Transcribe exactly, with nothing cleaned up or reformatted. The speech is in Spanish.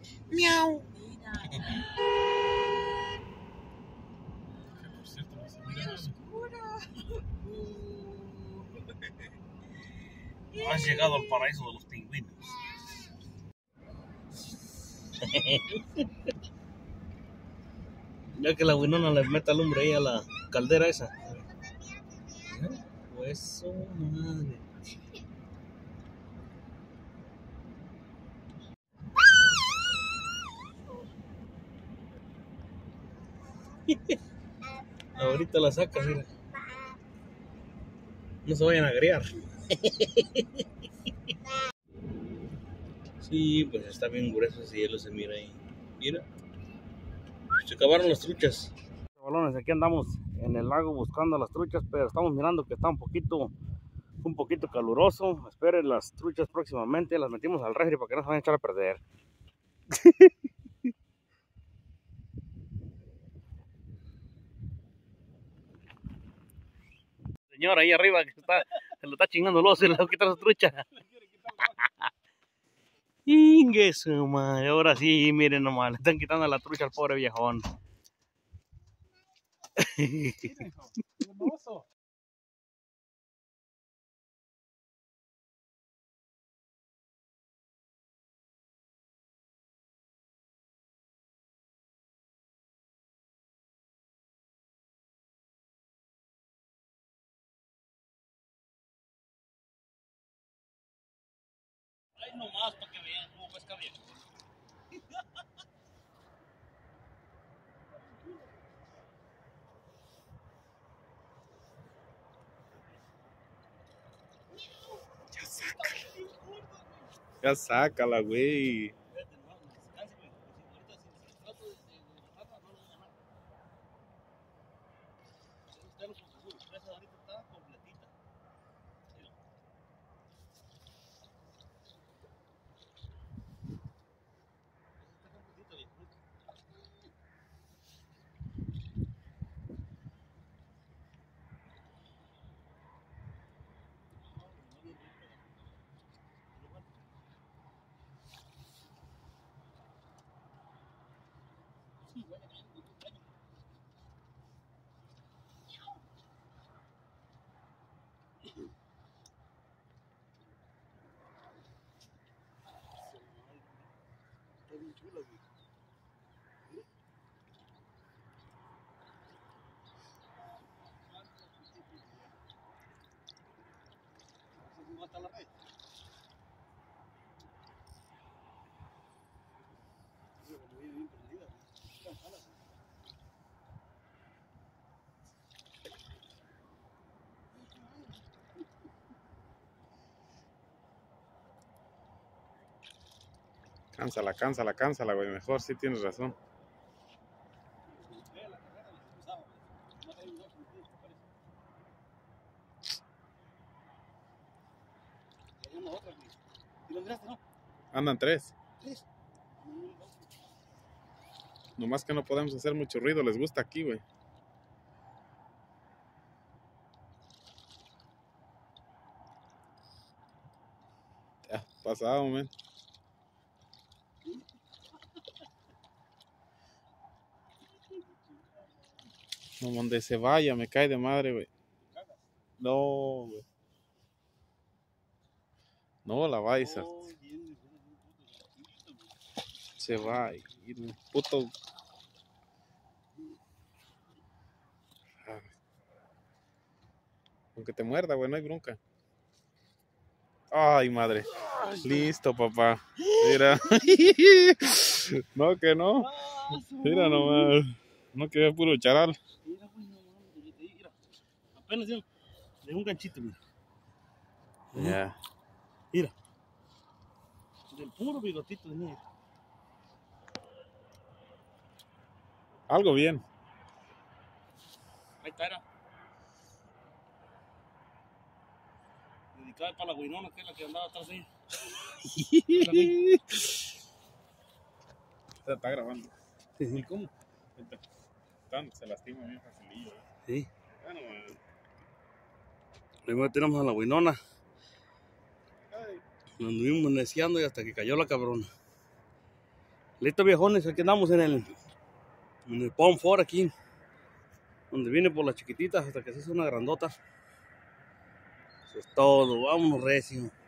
Miau. Por cierto, no se mira oscuro. Has llegado al paraíso de los pingüinos. Ya que la Winona le meta lumbre ahí a la caldera esa. Pues, oh, madre. Ahorita la sacas, mira. No se vayan a agriar. Sí, pues está bien grueso ese hielo, se mira ahí. Mira. Se acabaron las truchas. Balones, aquí andamos en el lago buscando las truchas, pero estamos mirando que está un poquito, un poquito caluroso. Esperen las truchas próximamente. Las metimos al refri para que no se vayan a echar a perder. Señor ahí arriba que está, se lo está chingando el oso y le va a quitar su trucha. Ingue su madre, ahora sí, miren nomás, le están quitando la trucha al pobre viejón. Ay, nomás para que vean cómo pesca bien. Ya sácala. Ya sácala, güey. Cánsala, cánsala, cánsala, güey. Mejor, sí tienes razón. Andan tres. Nomás que no podemos hacer mucho ruido. Les gusta aquí, güey. Ya, pasado, man. No, donde se vaya, me cae de madre, güey. No, güey. No la va a izar. Se va a ir, un puto. Aunque te muerda, güey, no hay bronca. Ay, madre. Listo, papá. Mira. No, que no. Mira nomás. No queda puro charal. Apenas de un ganchito, mira. Ya. Yeah. Mira. Del puro bigotito de niño. Algo bien. Ahí está, era. Dedicada para la Winona, que es la que andaba atrás de ella. Está grabando. ¿Y cómo? Se lastima bien facilillo. ¿eh? Sí. Bueno, man. Primero tiramos a la Winona. Nos anduvimos neciando y hasta que cayó la cabrona. Listo, viejones, aquí andamos en el, en el Pond Ford aquí, donde viene por las chiquititas hasta que se hace una grandota. Eso es todo, vámonos recio.